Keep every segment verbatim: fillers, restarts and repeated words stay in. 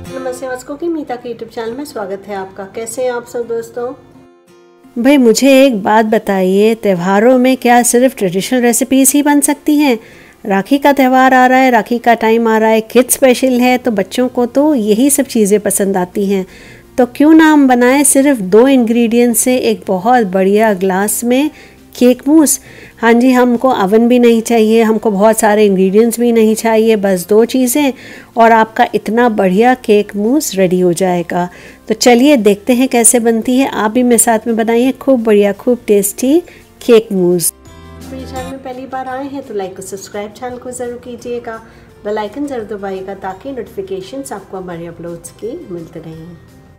नमस्ते, आज कुकिंग मीता के यूट्यूब चैनल में स्वागत है आपका। कैसे हैं आप सब दोस्तों? भाई मुझे एक बात बताइए, त्योहारों में क्या सिर्फ ट्रेडिशनल रेसिपीज़ ही बन सकती हैं? राखी का त्यौहार आ रहा है, राखी का टाइम आ रहा है, किड्स स्पेशल है, तो बच्चों को तो यही सब चीज़ें पसंद आती हैं। तो क्यों ना हम बनाएं सिर्फ दो इंग्रेडिएंट से एक बहुत बढ़िया ग्लास में केक मूस। हाँ जी, हमको अवन भी नहीं चाहिए, हमको बहुत सारे इंग्रेडिएंट्स भी नहीं चाहिए, बस दो चीज़ें और आपका इतना बढ़िया केक मूस रेडी हो जाएगा। तो चलिए देखते हैं कैसे बनती है। आप भी मेरे साथ में बनाइए खूब बढ़िया, खूब टेस्टी केक मूस। मेरे चैनल में पहली बार आए हैं तो लाइक और सब्सक्राइब चैनल को ज़रूर कीजिएगा, बेल आइकन ज़रूर दबाइएगा ताकि नोटिफिकेशंस आपको हमारे अपलोड्स की मिलते रहें।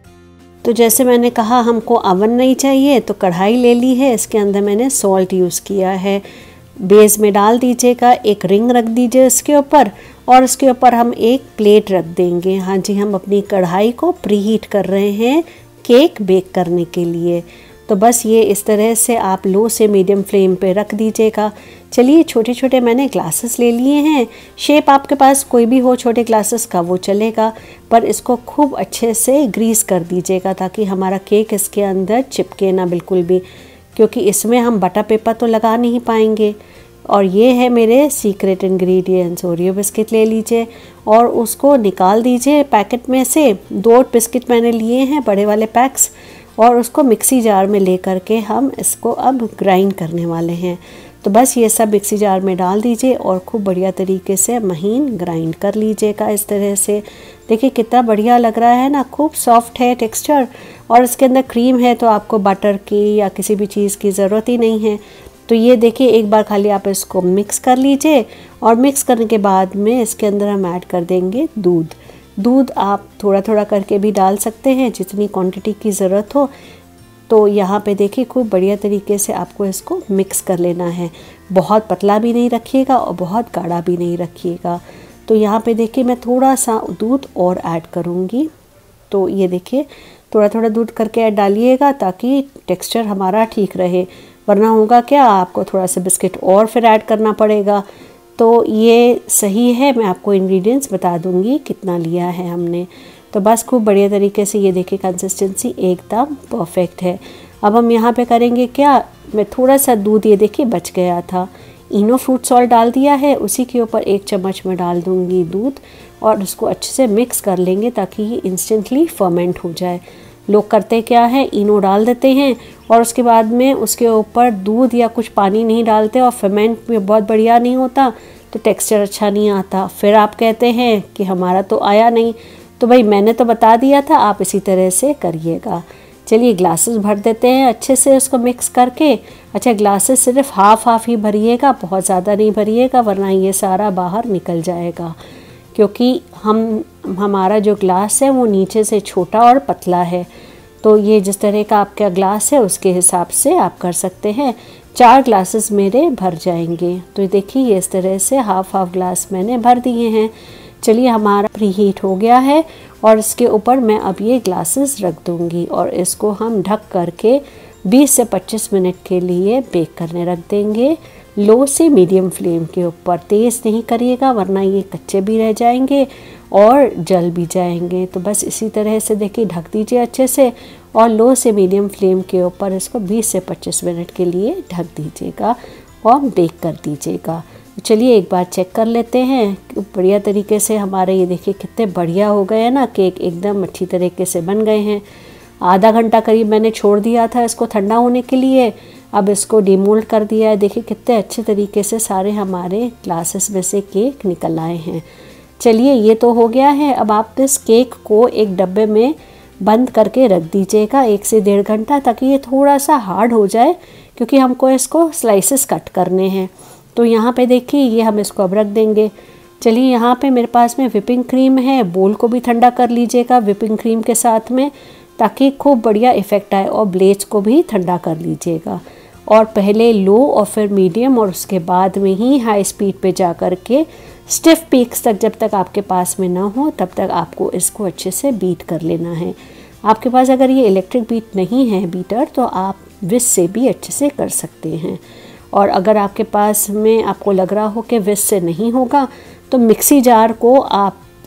तो जैसे मैंने कहा हमको अवन नहीं चाहिए, तो कढ़ाई ले ली है, इसके अंदर मैंने सॉल्ट यूज़ किया है। बेस में डाल दीजिएगा, एक रिंग रख दीजिए इसके ऊपर और इसके ऊपर हम एक प्लेट रख देंगे। हाँ जी, हम अपनी कढ़ाई को प्रीहीट कर रहे हैं केक बेक करने के लिए। तो बस ये इस तरह से आप लो से मीडियम फ्लेम पे रख दीजिएगा। चलिए छोटे छोटे मैंने ग्लासेस ले लिए हैं। शेप आपके पास कोई भी हो छोटे ग्लासेस का वो चलेगा, पर इसको खूब अच्छे से ग्रीस कर दीजिएगा ताकि हमारा केक इसके अंदर चिपके ना बिल्कुल भी, क्योंकि इसमें हम बटर पेपर तो लगा नहीं पाएंगे। और ये है मेरे सीक्रेट इंग्रेडिएंट्स। ओरियो बिस्किट ले लीजिए और उसको निकाल दीजिए पैकेट में से। दो बिस्किट मैंने लिए हैं बड़े वाले पैक्स, और उसको मिक्सी जार में ले करके हम इसको अब ग्राइंड करने वाले हैं। तो बस ये सब मिक्सी जार में डाल दीजिए और खूब बढ़िया तरीके से महीन ग्राइंड कर लीजिएगा इस तरह से। देखिए कितना बढ़िया लग रहा है ना, खूब सॉफ्ट है टेक्सचर, और इसके अंदर क्रीम है तो आपको बटर की या किसी भी चीज़ की ज़रूरत ही नहीं है। तो ये देखिए एक बार खाली आप इसको मिक्स कर लीजिए, और मिक्स करने के बाद में इसके अंदर हम ऐड कर देंगे दूध। दूध आप थोड़ा थोड़ा करके भी डाल सकते हैं जितनी क्वांटिटी की ज़रूरत हो। तो यहाँ पे देखिए खूब बढ़िया तरीके से आपको इसको मिक्स कर लेना है। बहुत पतला भी नहीं रखिएगा और बहुत गाढ़ा भी नहीं रखिएगा। तो यहाँ पे देखिए मैं थोड़ा सा दूध और ऐड करूँगी। तो ये देखिए थोड़ा थोड़ा दूध करके ऐड डालिएगा ताकि टेक्सचर हमारा ठीक रहे, वरना होगा क्या, आपको थोड़ा सा बिस्किट और फिर ऐड करना पड़ेगा। तो ये सही है, मैं आपको इंग्रेडिएंट्स बता दूंगी कितना लिया है हमने। तो बस खूब बढ़िया तरीके से ये देखिए कंसिस्टेंसी एकदम परफेक्ट है। अब हम यहाँ पे करेंगे क्या, मैं थोड़ा सा दूध ये देखिए बच गया था, इनो फ्रूट सॉल्ट डाल दिया है, उसी के ऊपर एक चम्मच में डाल दूँगी दूध और उसको अच्छे से मिक्स कर लेंगे ताकि ये इंस्टेंटली फर्मेंट हो जाए। लोग करते क्या है, इनो डाल देते हैं और उसके बाद में उसके ऊपर दूध या कुछ पानी नहीं डालते और फर्मेंट में बहुत बढ़िया नहीं होता, तो टेक्सचर अच्छा नहीं आता। फिर आप कहते हैं कि हमारा तो आया नहीं। तो भाई मैंने तो बता दिया था, आप इसी तरह से करिएगा। चलिए ग्लासेस भर देते हैं अच्छे से उसको मिक्स करके। अच्छा ग्लासेस सिर्फ हाफ हाफ ही भरिएगा, बहुत ज़्यादा नहीं भरिएगा, वरना ये सारा बाहर निकल जाएगा, क्योंकि हम हमारा जो ग्लास है वो नीचे से छोटा और पतला है। तो ये जिस तरह का आपका ग्लास है उसके हिसाब से आप कर सकते हैं। चार ग्लासेस मेरे भर जाएंगे। तो देखिए ये इस तरह से हाफ हाफ ग्लास मैंने भर दिए हैं। चलिए हमारा प्री हीट हो गया है और इसके ऊपर मैं अब ये ग्लासेस रख दूँगी और इसको हम ढक करके बीस से पच्चीस मिनट के लिए बेक करने रख देंगे, लो से मीडियम फ्लेम के ऊपर। तेज़ नहीं करिएगा वरना ये कच्चे भी रह जाएंगे और जल भी जाएंगे। तो बस इसी तरह से देखिए ढक दीजिए अच्छे से और लो से मीडियम फ्लेम के ऊपर इसको बीस से पच्चीस मिनट के लिए ढक दीजिएगा और बेक कर दीजिएगा। चलिए एक बार चेक कर लेते हैं। बढ़िया तरीके से हमारे ये देखिए कितने बढ़िया हो गए हैं ना, केक एकदम अच्छी तरीके से बन गए हैं। आधा घंटा करीब मैंने छोड़ दिया था इसको ठंडा होने के लिए। अब इसको डीमोल्ड कर दिया है। देखिए कितने अच्छे तरीके से सारे हमारे ग्लासेस में से केक निकल आए हैं। चलिए ये तो हो गया है। अब आप इस केक को एक डब्बे में बंद करके रख दीजिएगा एक से डेढ़ घंटा, ताकि ये थोड़ा सा हार्ड हो जाए, क्योंकि हमको इसको स्लाइसेस कट करने हैं। तो यहाँ पे देखिए ये हम इसको अब रख देंगे। चलिए यहाँ पे मेरे पास में विपिंग क्रीम है, बोल को भी ठंडा कर लीजिएगा विपिंग क्रीम के साथ में, ताकि खूब बढ़िया इफ़ेक्ट आए, और ब्लेड्स को भी ठंडा कर लीजिएगा। और पहले लो और फिर मीडियम और उसके बाद में ही हाई स्पीड पे जा कर के स्टिफ पीक्स तक, जब तक आपके पास में ना हो तब तक आपको इसको अच्छे से बीट कर लेना है। आपके पास अगर ये इलेक्ट्रिक बीट नहीं है बीटर, तो आप विस्क से भी अच्छे से कर सकते हैं। और अगर आपके पास में आपको लग रहा हो कि विस्क से नहीं होगा, तो मिक्सी जार को आप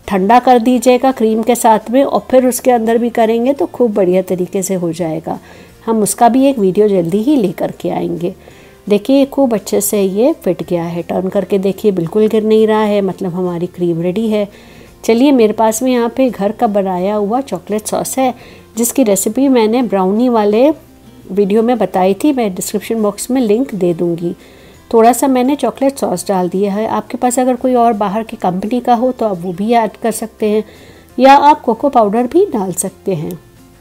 ठंडा कर दीजिएगा क्रीम के साथ में, और फिर उसके अंदर भी करेंगे तो खूब बढ़िया तरीके से हो जाएगा। हम उसका भी एक वीडियो जल्दी ही लेकर के आएंगे। देखिए खूब अच्छे से ये फिट गया है, टर्न करके देखिए बिल्कुल गिर नहीं रहा है, मतलब हमारी क्रीम रेडी है। चलिए मेरे पास में यहाँ पे घर का बनाया हुआ चॉकलेट सॉस है, जिसकी रेसिपी मैंने ब्राउनी वाले वीडियो में बताई थी, मैं डिस्क्रिप्शन बॉक्स में लिंक दे दूँगी। थोड़ा सा मैंने चॉकलेट सॉस डाल दिया है, आपके पास अगर कोई और बाहर की कंपनी का हो तो आप वो भी ऐड कर सकते हैं, या आप कोको पाउडर भी डाल सकते हैं।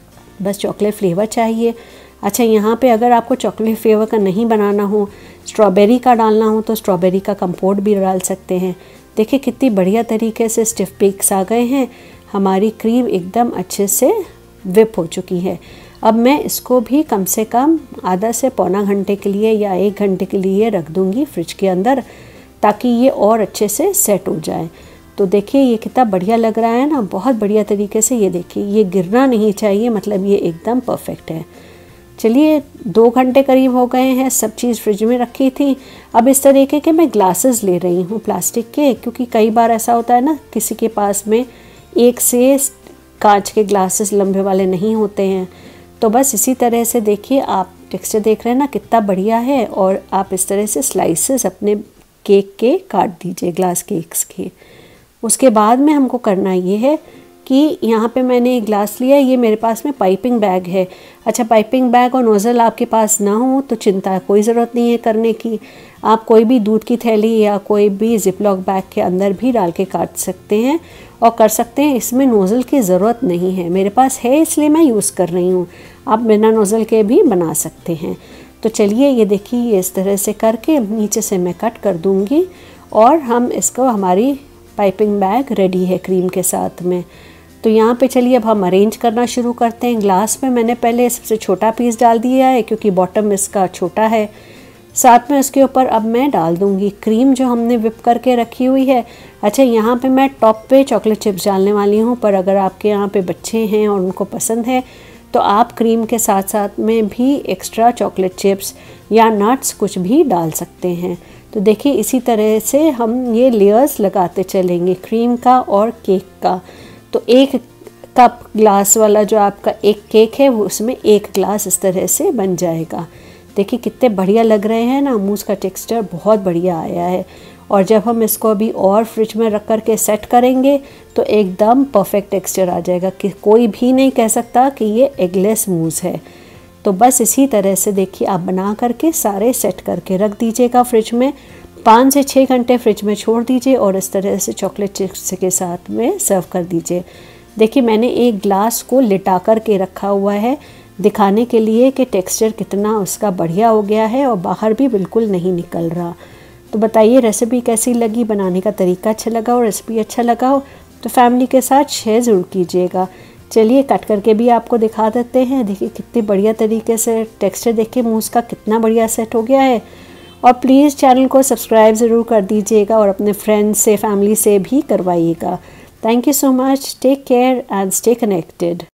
बस चॉकलेट फ्लेवर चाहिए। अच्छा, यहाँ पे अगर आपको चॉकलेट फ्लेवर का नहीं बनाना हो, स्ट्रॉबेरी का डालना हो, तो स्ट्रॉबेरी का कंपोट भी डाल सकते हैं। देखिए कितनी बढ़िया तरीके से स्टिफ पीक्स आ गए हैं, हमारी क्रीम एकदम अच्छे से विप हो चुकी है। अब मैं इसको भी कम से कम आधा से पौना घंटे के लिए या एक घंटे के लिए रख दूँगी फ्रिज के अंदर, ताकि ये और अच्छे से सेट हो जाए। तो देखिए ये कितना बढ़िया लग रहा है ना, बहुत बढ़िया तरीके से। ये देखिए ये गिरना नहीं चाहिए, मतलब ये एकदम परफेक्ट है। चलिए दो घंटे करीब हो गए हैं, सब चीज़ फ्रिज में रखी थी। अब इस तरीके के मैं ग्लासेस ले रही हूँ प्लास्टिक के, क्योंकि कई बार ऐसा होता है ना किसी के पास में एक से कांच के ग्लासेस लंबे वाले नहीं होते हैं। तो बस इसी तरह से देखिए, आप टेक्सचर देख रहे हैं ना कितना बढ़िया है, और आप इस तरह से स्लाइसेस अपने केक के काट दीजिए, ग्लास केक्स के। उसके बाद में हमको करना ये है कि यहाँ पे मैंने एक ग्लास लिया है, ये मेरे पास में पाइपिंग बैग है। अच्छा, पाइपिंग बैग और नोज़ल आपके पास ना हो तो चिंता कोई ज़रूरत नहीं है करने की, आप कोई भी दूध की थैली या कोई भी जिपलॉक बैग के अंदर भी डाल के काट सकते हैं और कर सकते हैं। इसमें नोज़ल की ज़रूरत नहीं है, मेरे पास है इसलिए मैं यूज़ कर रही हूँ। आप बिना नोज़ल के भी बना सकते हैं। तो चलिए ये देखिए, ये इस तरह से करके नीचे से मैं कट कर दूँगी, और हम इसको, हमारी पाइपिंग बैग रेडी है क्रीम के साथ में। तो यहाँ पे चलिए अब हम अरेंज करना शुरू करते हैं। ग्लास में मैंने पहले सबसे छोटा पीस डाल दिया है, क्योंकि बॉटम इसका छोटा है। साथ में उसके ऊपर अब मैं डाल दूँगी क्रीम जो हमने विप करके रखी हुई है। अच्छा, यहाँ पे मैं टॉप पे चॉकलेट चिप्स डालने वाली हूँ, पर अगर आपके यहाँ पे बच्चे हैं और उनको पसंद है तो आप क्रीम के साथ साथ में भी एक्स्ट्रा चॉकलेट चिप्स या नट्स कुछ भी डाल सकते हैं। तो देखिए इसी तरह से हम ये लेयर्स लगाते चलेंगे क्रीम का और केक का। तो एक कप ग्लास वाला जो आपका एक केक है, वो उसमें एक ग्लास इस तरह से बन जाएगा। देखिए कितने बढ़िया लग रहे हैं ना, मूस का टेक्सचर बहुत बढ़िया आया है। और जब हम इसको अभी और फ्रिज में रख कर के सेट करेंगे तो एकदम परफेक्ट टेक्सचर आ जाएगा, कि कोई भी नहीं कह सकता कि ये एगलेस मूस है। तो बस इसी तरह से देखिए आप बना करके सारे सेट करके रख दीजिएगा फ्रिज में, पाँच से छः घंटे फ्रिज में छोड़ दीजिए, और इस तरह से चॉकलेट चिप्स के साथ में सर्व कर दीजिए। देखिए मैंने एक ग्लास को लिटा कर के रखा हुआ है, दिखाने के लिए कि टेक्सचर कितना उसका बढ़िया हो गया है और बाहर भी बिल्कुल नहीं निकल रहा। तो बताइए रेसिपी कैसी लगी, बनाने का तरीका अच्छा लगा और रेसिपी अच्छा लगा हो तो फैमिली के साथ शेयर ज़रूर कीजिएगा। चलिए कट करके भी आपको दिखा देते हैं। देखिए कितनी बढ़िया तरीके से टेक्सचर, देखिए मूस का कितना बढ़िया सेट हो गया है। और प्लीज़ चैनल को सब्सक्राइब ज़रूर कर दीजिएगा और अपने फ्रेंड्स से, फैमिली से भी करवाइएगा। Thank you so much, take care and stay connected.